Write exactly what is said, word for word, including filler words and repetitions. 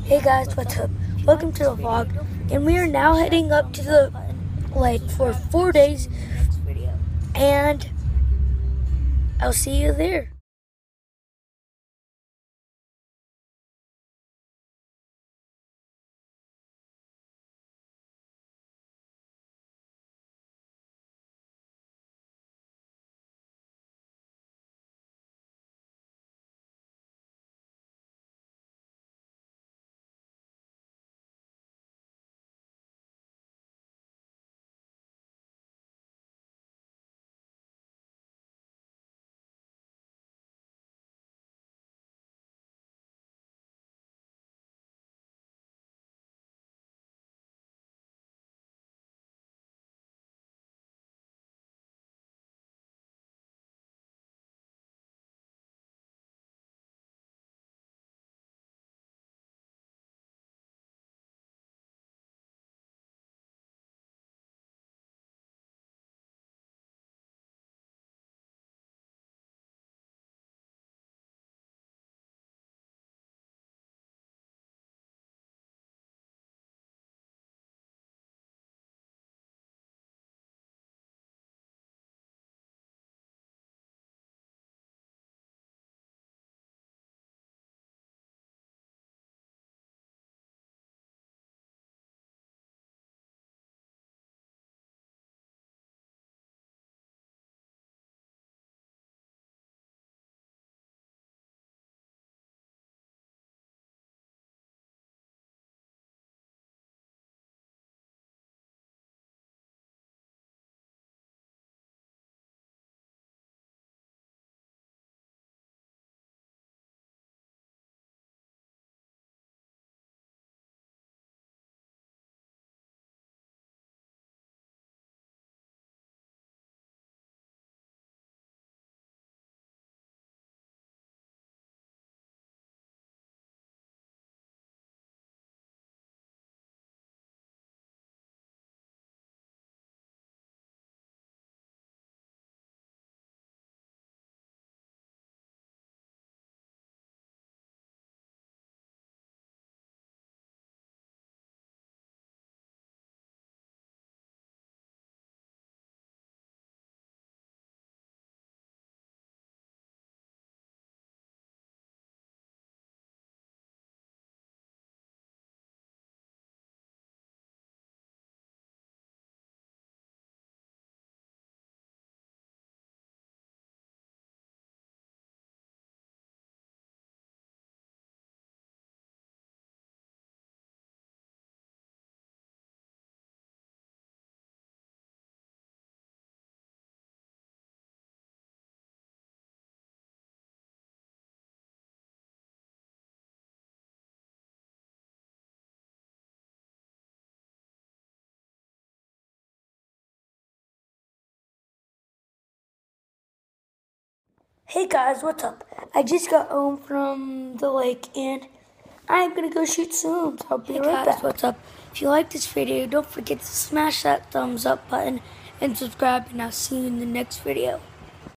Hey guys, what's up? Welcome to the vlog, and we are now heading up to the lake for four days, and I'll see you there. Hey guys, what's up? I just got home from the lake, and I'm gonna go shoot some. So I'll be hey right guys, back. What's up? If you like this video, don't forget to smash that thumbs up button and subscribe, and I'll see you in the next video.